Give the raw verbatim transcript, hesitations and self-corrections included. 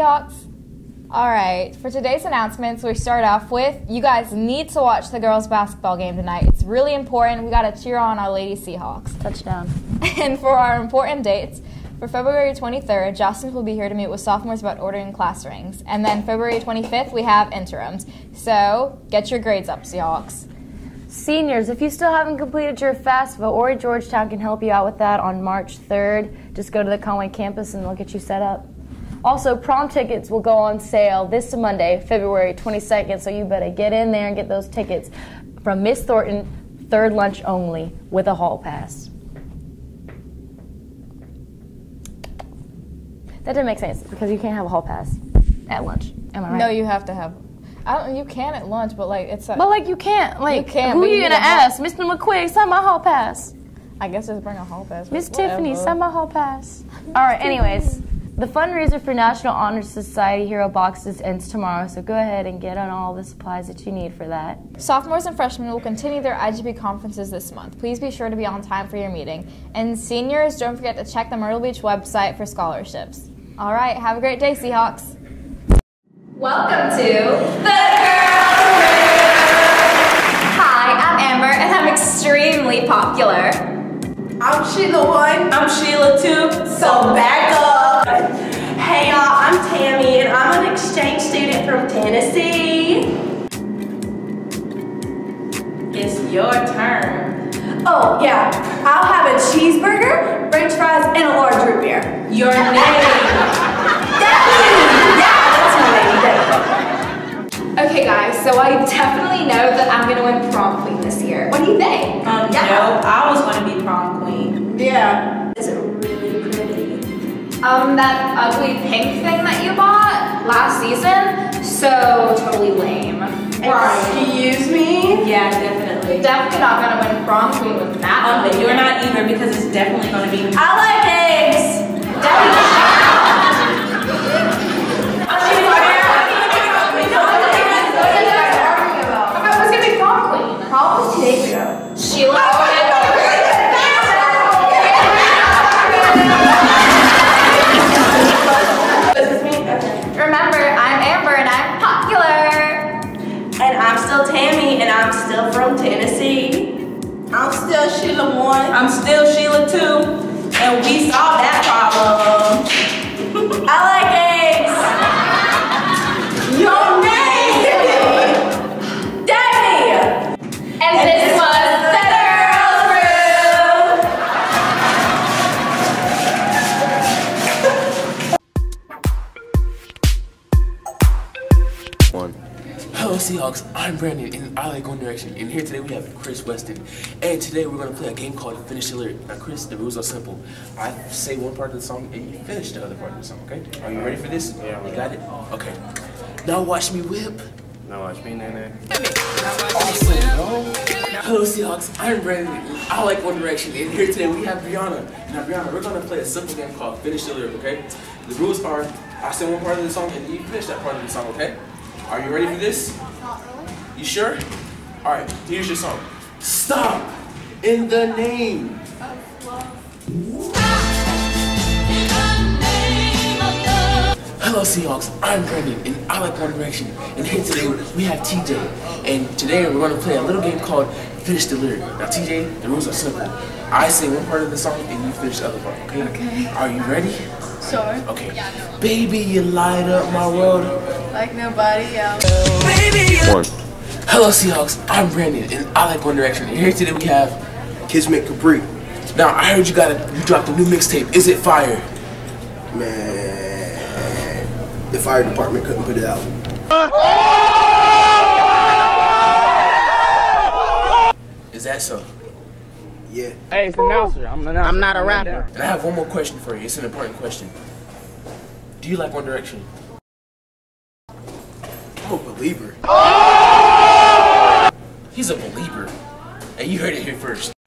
Seahawks? Alright, for today's announcements, we start off with, you guys need to watch the girls' basketball game tonight. It's really important. We gotta cheer on our Lady Seahawks. Touchdown. And for our important dates, for February twenty-third, Justin will be here to meet with sophomores about ordering class rings. And then February twenty-fifth, we have interims. So, get your grades up, Seahawks. Seniors, if you still haven't completed your FAFSA, Ori Georgetown can help you out with that on March third. Just go to the Conway campus and they'll get you set up. Also, prom tickets will go on sale this Monday, February twenty-second, so you better get in there and get those tickets from Miss Thornton, third lunch only, with a hall pass. That didn't make sense because you can't have a hall pass at lunch. Am I right? No, you have to have. I don't. You can at lunch, but like it's. A, but like you can't. Like you can't, who are you you gonna ask? Mister McQuigg, sign my hall pass. I guess just bring a hall pass. Miss Tiffany, sign my hall pass. All right. Anyways, the fundraiser for National Honor Society Hero Boxes ends tomorrow, so go ahead and get on all the supplies that you need for that. Sophomores and freshmen will continue their I G B conferences this month. Please be sure to be on time for your meeting. And seniors, don't forget to check the Myrtle Beach website for scholarships. All right, have a great day, Seahawks. Welcome to the Girls Room! Hi, I'm Amber, and I'm extremely popular. I'm Sheila one. I'm Sheila two. So back up. Hey y'all, I'm Tammy, and I'm an exchange student from Tennessee. It's your turn. Oh yeah, I'll have a cheeseburger, French fries, and a large root beer. Your name. Okay guys, so I definitely know that I'm gonna win prom queen this year. What do you think? Um, yeah. No, I was gonna be prom queen. Yeah. Is it really pretty? Um, that ugly pink thing that you bought last season, so totally lame. Excuse me? Yeah, definitely. Definitely not gonna win prom queen with that. Um, but you're not either because it's definitely gonna be. I like eggs. Definitely. Two days ago. Sheila. Remember, I'm Amber and I'm popular. And I'm still Tammy and I'm still from Tennessee. I'm still Sheila one. I'm still Sheila two. And we solved that problem. I like eggs. Your name. And this was the Girls Room! One. Hello Seahawks, I'm Brandon and I like One Direction, and here today we have Chris Weston, and today we're going to play a game called Finish the Lyric. Now Chris, the rules are simple. I say one part of the song and you finish the other part of the song, okay? Are you ready for this? Yeah. You got it? Okay. Now watch me whip. Now watch me, Nene. Awesome, bro. Hello Seahawks, I'm Brandon, I like One Direction, and here today we have Brianna. Now Brianna, we're going to play a simple game called Finish the Lyric, okay? The rules are, I say one part of the song and you finish that part of the song, okay? Are you ready for this? Not really. You sure? Alright, here's your song. Stop! In the name! Hello Seahawks, I'm Brandon and I like One Direction, and here today we have T J, and today we're going to play a little game called Finish the Lyric. Now T J, the rules are simple. I say one part of the song and you finish the other part, okay? Okay. Are you ready? Sure. Okay. Baby, you light up my world. Like nobody else. Baby, you... One. Hello Seahawks, I'm Brandon and I like One Direction, and here today we have Kismet Capri. Now I heard you got a, you dropped a new mixtape. Is it fire? Man, the fire department couldn't put it out. Is that so? Yeah. Hey, it's the announcer. I'm, an announcer. I'm not a rapper. And I have one more question for you. It's an important question. Do you like One Direction? I'm a believer. He's a believer. And you heard it here first.